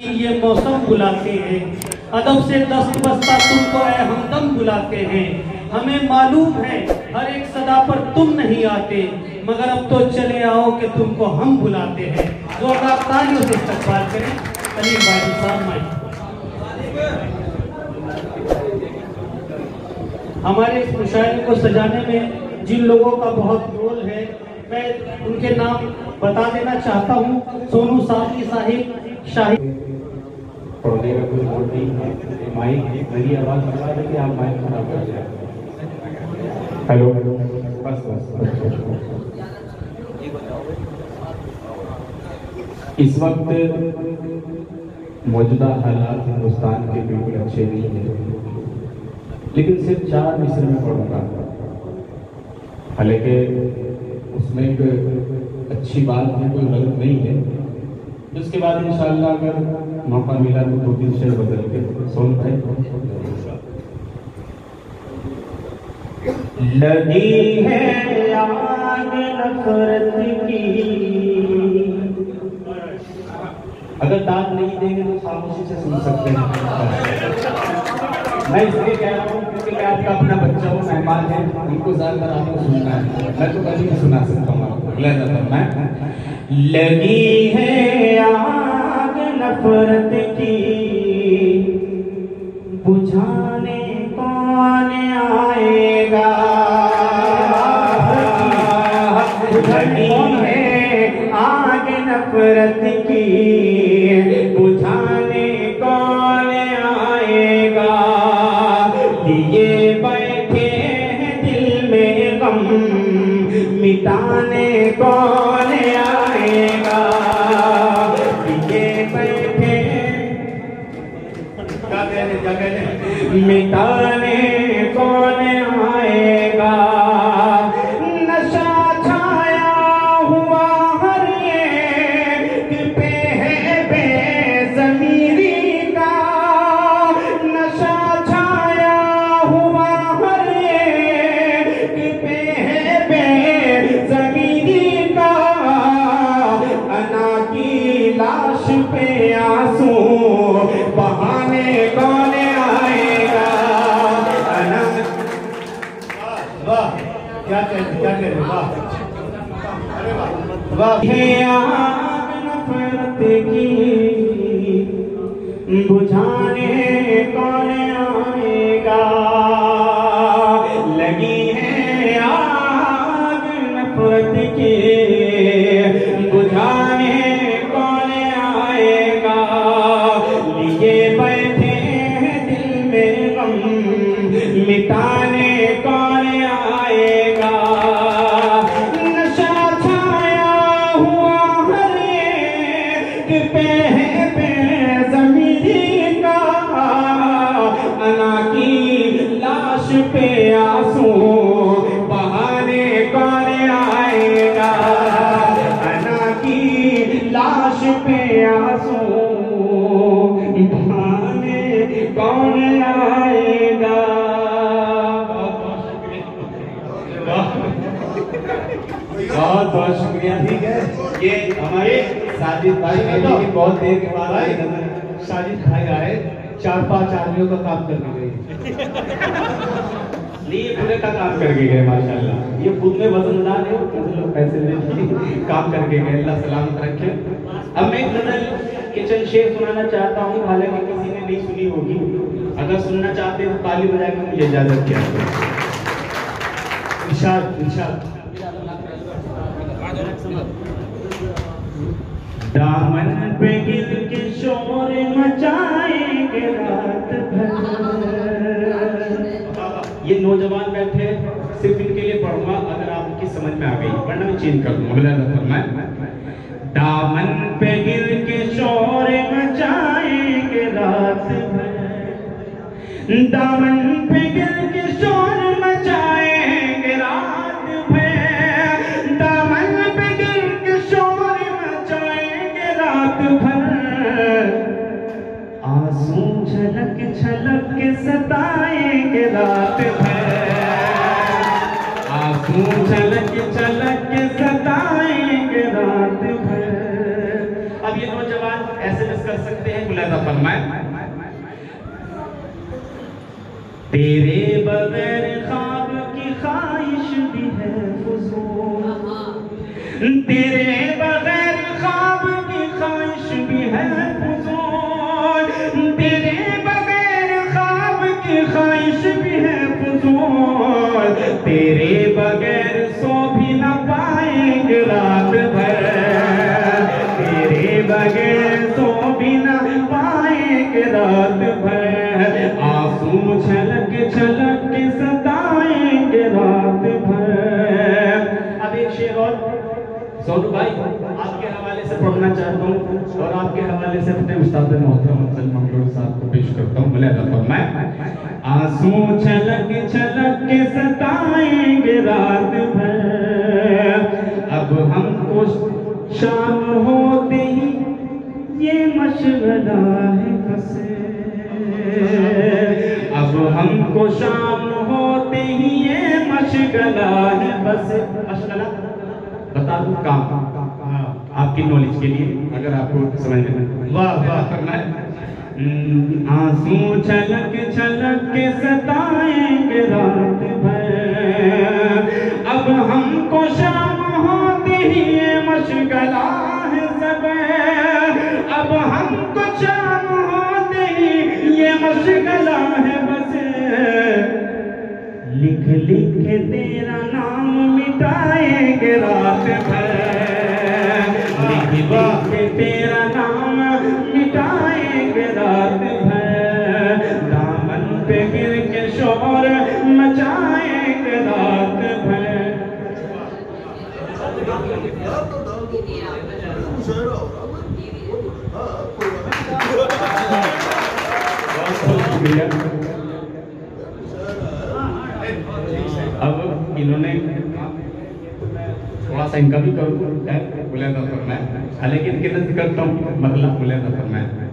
ये मौसम बुलाते हैं, अदब से दस्त बस्ता तुमको ऐ हमदम बुलाते हैं। हमें मालूम है हर एक सदा पर तुम नहीं आते, मगर अब तो चले आओ कि तुमको हम बुलाते हैं। जोरदार तालियों से इस्तकबाल करें अली बाजी साहब माई। हमारे इस मुशायरे को सजाने में जिन लोगों का बहुत रोल है, मैं उनके नाम बता देना चाहता हूँ। सोनू साफी साहिब, शाहिद पढ़ने का कोई मोड नहीं है। माइक मेरी आवाज़ बता रही कि आप माइक खराब कर जाए। हेलो बस बस इस वक्त मौजूदा हालात हिंदुस्तान के बिल्कुल अच्छे नहीं है, लेकिन सिर्फ 4 मिसर में पढ़ूंगा। हालांकि उसमें एक अच्छी बात है, कोई गलत नहीं है। उसके बाद इंशाअल्लाह अगर मौका मिला तो 2-3 शेर बदल के सुन भाई। लगी है आग नफरत की, अगर दाद नहीं देंगे तो खामोशी से सुन सकते हैं। मैं इसलिए कह रहा हूँ क्योंकि मैं आपका अपना बच्चा हूँ, मेहमान है, उनको ज्यादातर आपको सुनना है। मैं तो कभी नहीं सुना सकता हूँ आपको। मैं लगी है आग नफरत की, बुझाने कौन आएगा। लगी है आग नफरत की, बुझाने कौन आएगा। लिए बैठे हैं दिल में गम, मिटाने कौन आएगा। लिए बैठे मिटाने कौन आएगा। नशा छाया हुआ हर एक पे है बेज़मीरी का। नशा छाया हुआ हर एक पे है बेज़मीरी का। अना की लाश पे आंसू बहाने कौन आएगा। अना वाह क्या कह वाह अरे वाह। आग नफरत की, बुझाने कौन आएगा। लगी है आग नफरत की, बुझाने कौन आएगा। लिए बैठे हैं दिल में गम, मिटाने कौन आएगा। नशा छाया हुआ हर एक पे है बेज़मीरी का। अना की लाश पे आंसू बहाने कौन आएगा। अना की लाश पे आंसू बहाने कौन आएगा। बहुत बहुत शुक्रिया। ठीक है, ये हमारे साजिद भाई की बहुत देर के बाद आए। साजिद भाई आए, 4-5 आदमियों का काम करके गए। नहीं, पूरे का काम करके गए माशाल्लाह। ये खुद में वजनदार है, लोग पैसे ले काम करके गए। अल्लाह सलामत रखे। अब मैं एक नजर के चंद शेर सुनाना चाहता हूँ, हालांकि किसी ने नहीं सुनी होगी। अगर सुनना चाहते हैं तो ताली बजा के मुझे इजाजत किया। इरशाद दामन पे गिर के शोर मचाएंगे रात भर। ये नौजवान बैठे, सिर्फ इनके लिए पढ़ूंगा, अगर आपकी समझ में आ गई, वरना मैं चेंज कर दूंगा। दामन पे गिर के शोर मचाएंगे रात भर। दामन पे गिर के शोर मचाएंगे रात भर। दामन पे गिर के शोर मचाएंगे रात भर। आंसू झलक झलक के सताएंगे रात भर। आंसू झलक झलक के सताएंगे रात भर। अब ये नौजवान एसएमएस कर सकते हैं, फरमाए। तेरे बगैर ख्वाब की ख्वाहिश भी है फुजूल, तेरे बगैर ख्वाब की ख्वाहिश भी है फुजूल, तेरे बगैर ख्वाब की ख्वाहिश भी है फुजूल, तेरे बगैर सो भी न पाएंगे रात भर, तेरे बगैर सो भी न पाएंगे रात भर, आंसू छलक छलक के सताएंगे रात भर। अब एक शेर और सोनू भाई आपके हवाले से पढ़ना चाहता हूँ और आपके हवाले से अपने उस्ताद मोहतरम सलमान मंगलोर साहब को पेश करता हूँ। बोले फरमाए, आंसू छलक छलक के सताएंगे रात भर, अब हमको शाम होते ही ये मशगला है बसे, अब हमको शाम होते ही ये मशगला है बस। मशगला बता दूं काम आपकी नॉलेज के लिए अगर आपको समझ में। वाह वाह करना है। आंसू छलक छलक के सताएंगे रात भर, अब हमको शाम होते ही ये मशगला है सब, अब हमको शाम होते ही ये मशगला है बस, लिख लिख के तेरा नाम मिटाएंगे रात भर, लिख लिख के तेरा नाम मिटाएंगे रात भर, दामन पे गिर के शोर मचाएंगे रात भर। अब इन्होंने थोड़ा सा इनका भी करूँ बोले तो फरमाए, लेकिन कितना करता हूँ मतलब बोले तो फरमाए,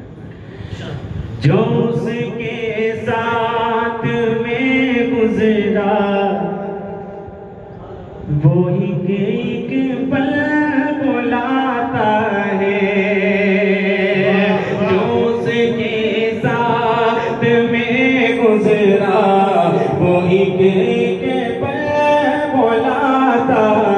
जो उसके साथ में गुजरा वो एक पल बुलाता है, जो उसके साथ में गुजरा वो एक पल बुलाता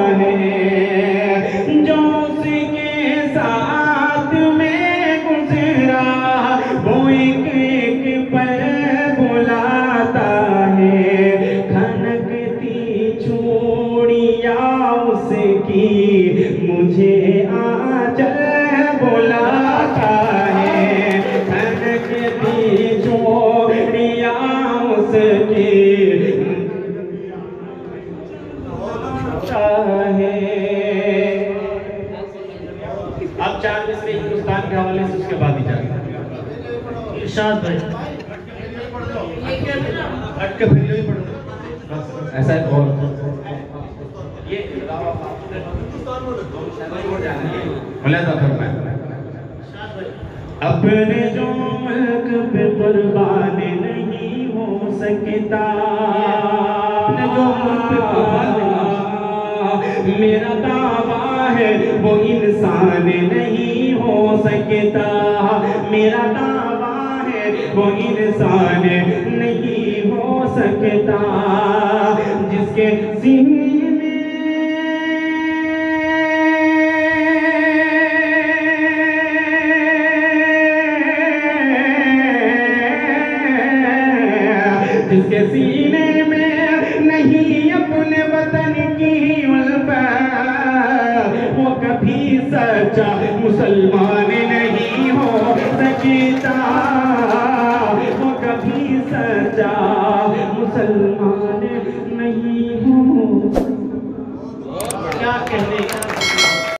है, जो उसके साथ में गुजरा वो एक पल बुलाता है, खनकती चूड़िया उसकी मुझे आंचल बुलाता है, खनकती चूड़िया उसकी अब 4 मिसरे हिंदुस्तान के हवाले से उसके बाद ही जाएंगे इरशाद भाई, हट के फिर यही पढ़ो ऐसा है। और ये अपने जो मुल्क पे कुर्बान नहीं हो सकता, जो मुल्क पे कुर्बान मेरा दावा है वो इंसान नहीं हो सकता, मेरा दावा है वो इंसान नहीं हो सकता, जिसके सीने में जिसके सीने में नहीं अपने वतन की उल्फत, वो कभी सच्चा मुसलमान नहीं हो सकता, वो कभी सच्चा